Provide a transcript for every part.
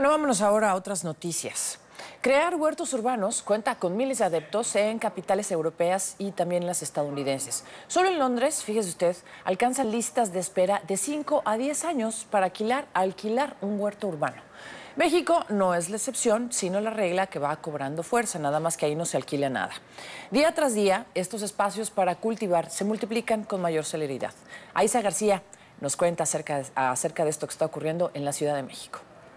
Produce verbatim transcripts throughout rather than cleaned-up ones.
Bueno, vámonos ahora a otras noticias. Crear huertos urbanos cuenta con miles de adeptos en capitales europeas y también las estadounidenses. Solo en Londres, fíjese usted, alcanzan listas de espera de cinco a diez años para alquilar, alquilar un huerto urbano. México no es la excepción, sino la regla que va cobrando fuerza, nada más que ahí no se alquila nada. Día tras día, estos espacios para cultivar se multiplican con mayor celeridad. Aisa García nos cuenta acerca de, acerca de esto que está ocurriendo en la Ciudad de México.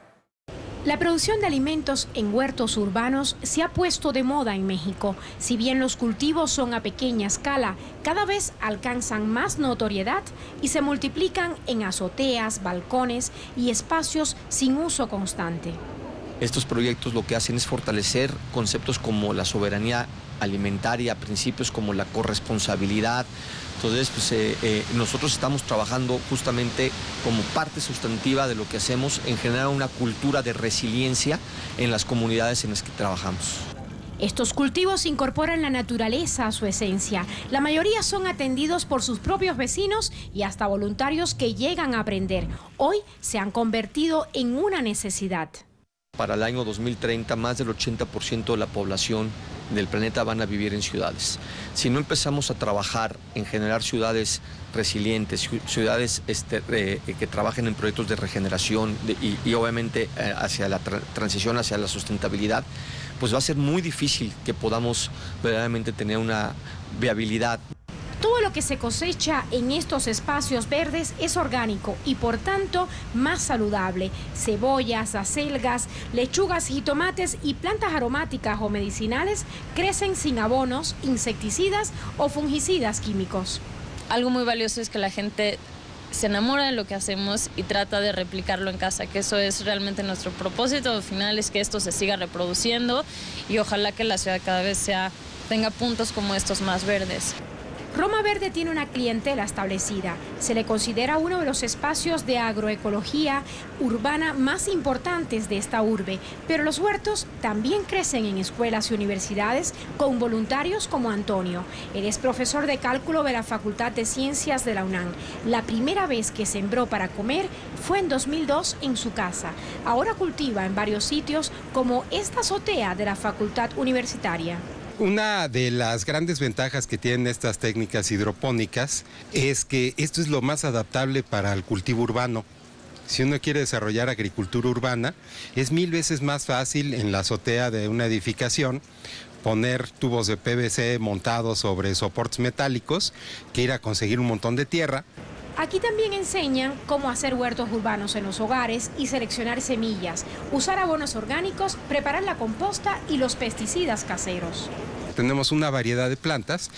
La producción de alimentos en huertos urbanos se ha puesto de moda en México. Si bien los cultivos son a pequeña escala, cada vez alcanzan más notoriedad y se multiplican en azoteas, balcones y espacios sin uso constante. Estos proyectos lo que hacen es fortalecer conceptos como la soberanía alimentaria, principios como la corresponsabilidad. Entonces, pues, eh, eh, nosotros estamos trabajando justamente como parte sustantiva de lo que hacemos en generar una cultura de resiliencia en las comunidades en las que trabajamos. Estos cultivos incorporan la naturaleza a su esencia. La mayoría son atendidos por sus propios vecinos y hasta voluntarios que llegan a aprender. Hoy se han convertido en una necesidad. Para el año dos mil treinta, más del ochenta por ciento de la población del planeta van a vivir en ciudades. Si no empezamos a trabajar en generar ciudades resilientes, ciudades este, eh, que trabajen en proyectos de regeneración de, y, y obviamente eh, hacia la tra transición hacia la sustentabilidad, pues va a ser muy difícil que podamos verdaderamente tener una viabilidad. Todo lo que se cosecha en estos espacios verdes es orgánico y por tanto más saludable. Cebollas, acelgas, lechugas, jitomates y plantas aromáticas o medicinales crecen sin abonos, insecticidas o fungicidas químicos. Algo muy valioso es que la gente se enamora de lo que hacemos y trata de replicarlo en casa, que eso es realmente nuestro propósito final, es que esto se siga reproduciendo y ojalá que la ciudad cada vez sea, tenga puntos como estos más verdes. Roma Verde tiene una clientela establecida. Se le considera uno de los espacios de agroecología urbana más importantes de esta urbe. Pero los huertos también crecen en escuelas y universidades con voluntarios como Antonio. Él es profesor de cálculo de la Facultad de Ciencias de la UNAM. La primera vez que sembró para comer fue en dos mil dos en su casa. Ahora cultiva en varios sitios como esta azotea de la Facultad Universitaria. Una de las grandes ventajas que tienen estas técnicas hidropónicas es que esto es lo más adaptable para el cultivo urbano. Si uno quiere desarrollar agricultura urbana, es mil veces más fácil en la azotea de una edificación poner tubos de P V C montados sobre soportes metálicos que ir a conseguir un montón de tierra. Aquí también enseñan cómo hacer huertos urbanos en los hogares y seleccionar semillas, usar abonos orgánicos, preparar la composta y los pesticidas caseros. Tenemos una variedad de plantas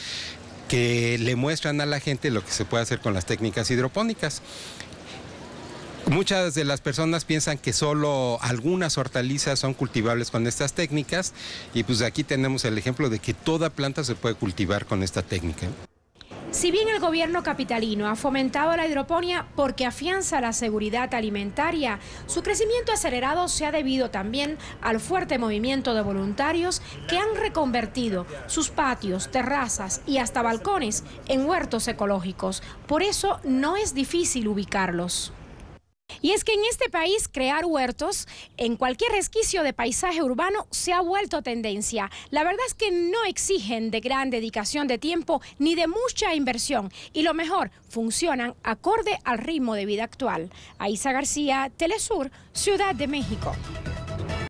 que le muestran a la gente lo que se puede hacer con las técnicas hidropónicas. Muchas de las personas piensan que solo algunas hortalizas son cultivables con estas técnicas y pues aquí tenemos el ejemplo de que toda planta se puede cultivar con esta técnica. Si bien el gobierno capitalino ha fomentado la hidroponía porque afianza la seguridad alimentaria, su crecimiento acelerado se ha debido también al fuerte movimiento de voluntarios que han reconvertido sus patios, terrazas y hasta balcones en huertos ecológicos. Por eso no es difícil ubicarlos. Y es que en este país crear huertos en cualquier resquicio de paisaje urbano se ha vuelto tendencia. La verdad es que no exigen de gran dedicación de tiempo ni de mucha inversión y lo mejor, funcionan acorde al ritmo de vida actual. Aisa García, Telesur, Ciudad de México.